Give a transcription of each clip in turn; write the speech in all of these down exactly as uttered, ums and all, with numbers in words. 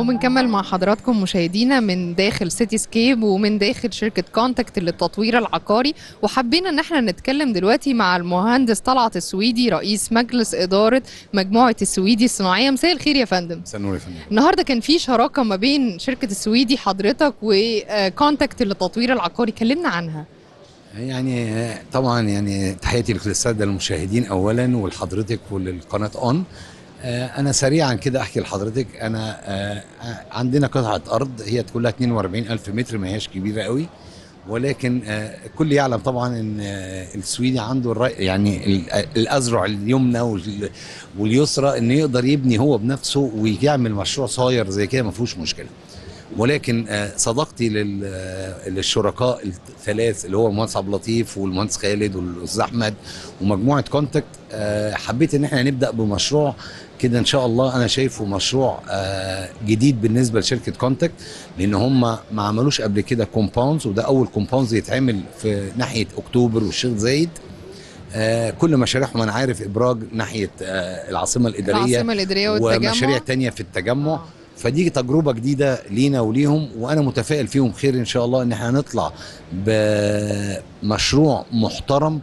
وبنكمل مع حضراتكم مشاهدينا من داخل سيتي سكيب ومن داخل شركة كونتاكت للتطوير العقاري، وحبينا ان احنا نتكلم دلوقتي مع المهندس طلعت السويدي رئيس مجلس إدارة مجموعة السويدي الصناعية. مساء الخير يا فندم. مساء النور يا فندم. النهارده كان في شراكة ما بين شركة السويدي حضرتك وكونتاكت للتطوير العقاري، كلمنا عنها. يعني طبعا يعني تحياتي للساده المشاهدين اولا ولحضرتك وللقناه اون. انا سريعا كده احكي لحضرتك. انا عندنا قطعه ارض هي كلها اتنين واربعين الف متر، ما هياش كبيره قوي، ولكن الكل يعلم طبعا ان السويدي عنده الرأي يعني الازرع اليمنى واليسرى ان يقدر يبني هو بنفسه ويعمل مشروع صغير زي كده ما فيهوش مشكله. ولكن صداقتي للشركاء الثلاث اللي هو المهندس عبد اللطيف والمهندس خالد والاستاذ احمد ومجموعه كونتاكت، حبيت ان احنا نبدا بمشروع كده ان شاء الله. انا شايفه مشروع جديد بالنسبه لشركه كونتاكت، لان هم ما عملوش قبل كده كومباوندز، وده اول كومباوندز يتعمل في ناحيه اكتوبر والشيخ زايد. كل مشاريعهم انا عارف ابراج ناحيه العاصمه الاداريه العاصمه الاداريه والتجمع ومشاريع تانية في التجمع. آه. فدي تجربه جديده لينا وليهم، وانا متفائل فيهم خير ان شاء الله ان احنا نطلع بمشروع محترم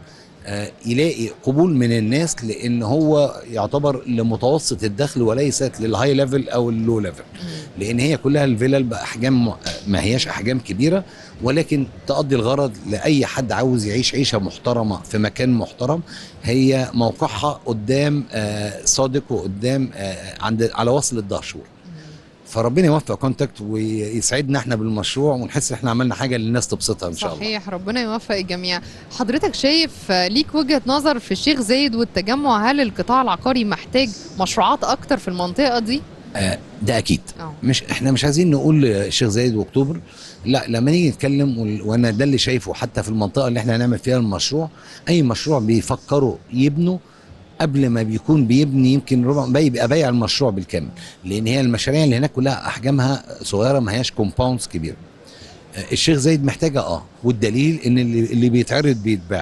يلاقي قبول من الناس، لان هو يعتبر لمتوسط الدخل وليست للهاي ليفل او اللو ليفل، لان هي كلها الفيلل باحجام ما هياش احجام كبيره، ولكن تقضي الغرض لاي حد عاوز يعيش عيشه محترمه في مكان محترم. هي موقعها قدام صادق وقدام عند على وصل الدهشور. فربنا يوفق كونتاكت ويسعدنا احنا بالمشروع ونحس ان احنا عملنا حاجه للناس تبسطها ان شاء الله. صحيح، ربنا يوفق الجميع. حضرتك شايف ليك وجهه نظر في الشيخ زايد والتجمع، هل القطاع العقاري محتاج مشروعات اكتر في المنطقه دي؟ آه ده اكيد. أوه. مش احنا مش عايزين نقول الشيخ زايد واكتوبر، لا، لما نيجي نتكلم وانا ده اللي شايفه حتى في المنطقه اللي احنا هنعمل فيها المشروع، اي مشروع بيفكروا يبنوا قبل ما بيكون بيبني يمكن ربع بيبقى بايع المشروع بالكامل، لان هي المشاريع اللي هناك كلها احجامها صغيره ما هياش كومباوندز كبيره. الشيخ زايد محتاجه اه والدليل ان اللي, اللي بيتعرض بيتباع.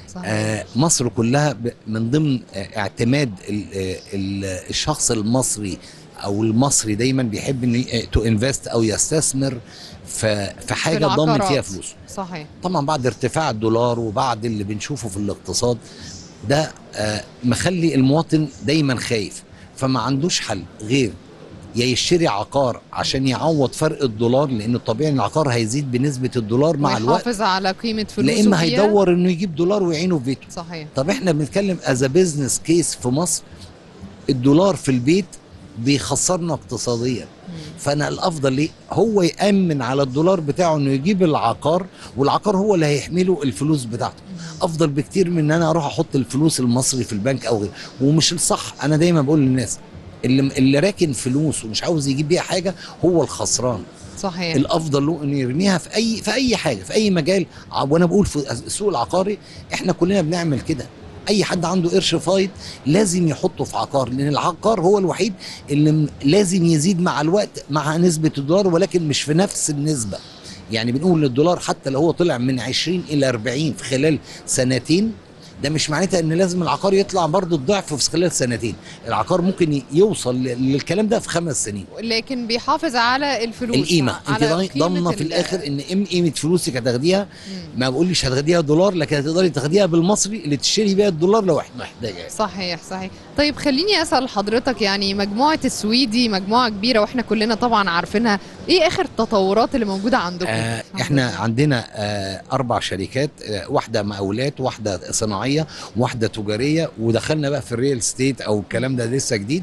آه مصر كلها من ضمن اعتماد ال ال الشخص المصري او المصري دايما بيحب انه تو انفست او يستثمر في في حاجه ضامن فيها فلوسه. صحيح. طبعا بعد ارتفاع الدولار وبعد اللي بنشوفه في الاقتصاد ده آه مخلي المواطن دايما خايف، فما عندوش حل غير يا يشتري عقار عشان يعوض فرق الدولار، لان الطبيعي ان العقار هيزيد بنسبه الدولار مع الوقت، ويحافظ على قيمه فلوسه، لا اما هيدور انه يجيب دولار ويعينه في بيته. صحيح. طب احنا بنتكلم از بزنس كيس في مصر، الدولار في البيت بيخسرنا اقتصاديا. مم. فانا الافضل ليه هو يامن على الدولار بتاعه انه يجيب العقار، والعقار هو اللي هيحمله الفلوس بتاعته. مم. افضل بكتير من ان انا اروح احط الفلوس المصري في البنك او غيره. ومش الصح، انا دايما بقول للناس اللي اللي راكن فلوس ومش عاوز يجيب بيها حاجه هو الخسران. صحيح. الافضل له انه يرميها في اي في اي حاجه في اي مجال. وانا بقول في السوق العقاري احنا كلنا بنعمل كده، اي حد عنده قرش فايض لازم يحطه في عقار، لان العقار هو الوحيد اللي لازم يزيد مع الوقت مع نسبه الدولار، ولكن مش في نفس النسبه. يعني بنقول للدولار حتى لو هو طلع من عشرين الى اربعين في خلال سنتين، ده مش معناتها ان لازم العقار يطلع برضه الضعف في خلال سنتين. العقار ممكن يوصل للكلام ده في خمس سنين، لكن بيحافظ على الفلوس، القيمه. انت ضامنه في الاخر ان ام قيمه فلوسك هتاخديها. ما بقولش هتاخديها دولار، لكن هتقدري تاخديها بالمصري اللي تشتري بيها الدولار لو محتاجه. صحيح صحيح. طيب خليني اسال حضرتك، يعني مجموعه السويدي مجموعه كبيره واحنا كلنا طبعا عارفينها، ايه اخر التطورات اللي موجوده عندكم؟ آه احنا عندنا آه اربع شركات، آه واحده مقاولات، واحده صناعيه، واحده تجاريه، ودخلنا بقى في الريل ستيت او الكلام ده لسه جديد.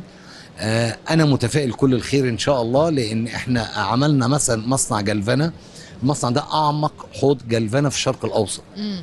آه انا متفائل كل الخير ان شاء الله، لان احنا عملنا مثلا مصنع جلفنة. المصنع ده اعمق حوض جلفنة في الشرق الاوسط. م.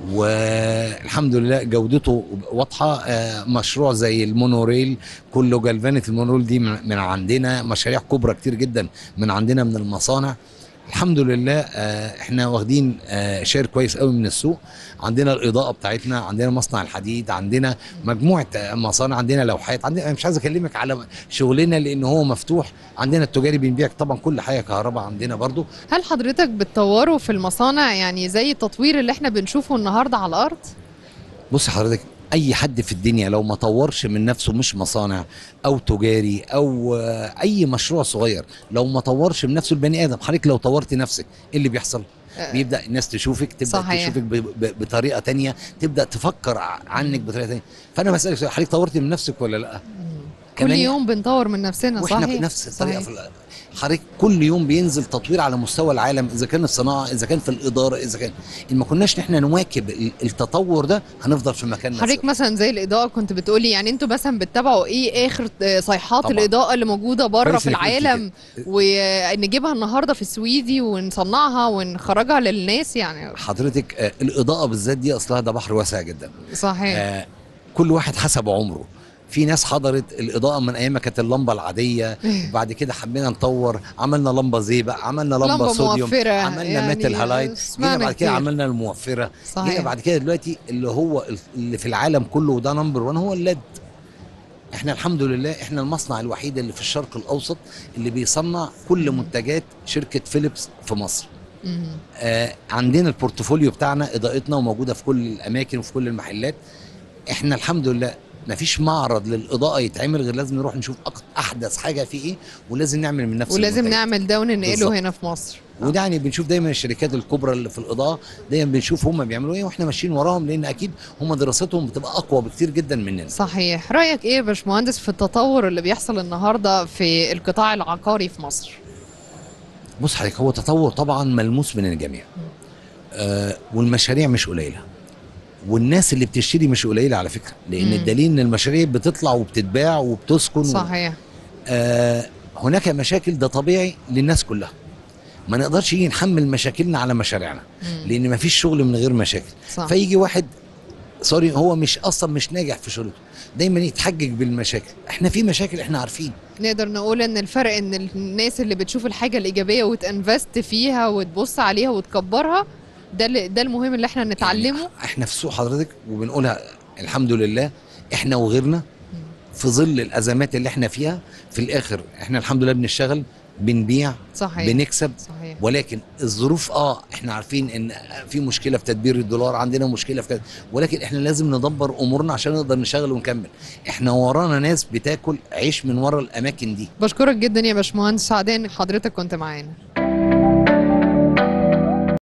والحمد لله جودته واضحه. آه مشروع زي المونوريل كله جلفنة، المونوريل دي من عندنا، مشاريع كبرى كتير جدا من عندنا من المصانع. الحمد لله آه احنا واخدين آه شير كويس قوي من السوق. عندنا الاضاءه بتاعتنا، عندنا مصنع الحديد، عندنا مجموعه مصانع، عندنا لوحات، عندنا. انا مش عايز اكلمك على شغلنا لان هو مفتوح. عندنا التجاري بنبيع طبعا كل حاجه، كهرباء عندنا برضو. هل حضرتك بتطوروا في المصانع يعني زي التطوير اللي احنا بنشوفه النهارده على الارض؟ بص حضرتك، اي حد في الدنيا لو ما طورش من نفسه، مش مصانع او تجاري او آه، اي مشروع صغير، لو ما طورش من نفسه البني ادم، حضرتك لو طورت نفسك ايه اللي بيحصل؟ آه، بيبدا الناس تشوفك، تبدا صحيح. تشوفك ب- ب- بطريقه تانية، تبدا تفكر ع- عنك بطريقه تانية. فانا بسالك سؤال، حضرتك طورتي من نفسك ولا لا؟ كل كمان يوم بنطور من نفسنا. واحنا صحيح بنفس الطريقه صحيح. في ال- حضرتك كل يوم بينزل تطوير على مستوى العالم، اذا كان الصناعه، اذا كان في الاداره، اذا كان ان ما كناش احنا نواكب ال- التطور ده هنفضل في مكاننا. حضرتك مثلا زي الاضاءه كنت بتقولي، يعني انتوا مثلا بتتابعوا ايه اخر آه، صيحات طبعاً. الاضاءه اللي موجوده بره كويس في إنك قلتي العالم، كده. ونجيبها النهارده في السويدي ونصنعها ونخرجها للناس يعني. حضرتك آه، الاضاءه بالذات دي اصلها ده بحر واسع جدا. صحيح. آه، كل واحد حسب عمره. في ناس حضرت الاضاءه من ايام ما كانت اللمبه العاديه، وبعد كده حبينا نطور، عملنا لمبه زئبق، عملنا لمبه لمبة صوديوم، موفرة عملنا يعني، ميتال هالايت، سمعنا جينا بعد كده كتير. عملنا الموفره، صحيح. جينا بعد كده دلوقتي اللي هو ال- اللي في العالم كله وده نمبر وان هو الليد. احنا الحمد لله احنا المصنع الوحيد اللي في الشرق الاوسط اللي بيصنع كل منتجات شركه فيليبس في مصر. مم. آه، عندنا البورتفوليو بتاعنا اضاءتنا وموجوده في كل الاماكن وفي كل المحلات. احنا الحمد لله مفيش معرض للاضاءه يتعمل غير لازم نروح نشوف أك- احدث حاجه فيه ايه، ولازم نعمل من نفس ولازم المنتج. نعمل ده وننقله بالظبط. هنا في مصر. وده يعني بنشوف دايما الشركات الكبرى اللي في الاضاءه، دايما بنشوف هم بيعملوا ايه واحنا ماشيين وراهم، لان اكيد هم دراستهم بتبقى اقوى بكتير جدا مننا. صحيح. رايك ايه يا باشمهندس في التطور اللي بيحصل النهارده في القطاع العقاري في مصر؟ بص حضرتك، هو تطور طبعا ملموس من الجميع. آه، والمشاريع مش قليله، والناس اللي بتشتري مش قليله على فكره، لان مم. الدليل ان المشاريع بتطلع وبتتباع وبتسكن. صحيح. آه، هناك مشاكل، ده طبيعي للناس كلها. ما نقدرش يجي نحمل مشاكلنا على مشاريعنا، مم. لان ما فيش شغل من غير مشاكل. صح. فيجي واحد سوري هو مش اصلا مش ناجح في شغلته، دايما يتحجج بالمشاكل. احنا في مشاكل احنا عارفين. نقدر نقول ان الفرق ان الناس اللي بتشوف الحاجه الايجابيه وتنفست فيها وتبص عليها وتكبرها، ده اللي- ده المهم اللي احنا نتعلمه. يعني احنا في سوق حضرتك وبنقولها الحمد لله، احنا وغيرنا في ظل الازمات اللي احنا فيها، في الاخر احنا الحمد لله بنشتغل، بنبيع، صحيح. بنكسب. صحيح. ولكن الظروف اه احنا عارفين ان في مشكله في تدبير الدولار، عندنا مشكله في كذا، ولكن احنا لازم ندبر امورنا عشان نقدر نشتغل ونكمل. احنا ورانا ناس بتاكل عيش من ورا الاماكن دي. بشكرك جدا يا باشمهندس، سعدان ان حضرتك كنت معانا.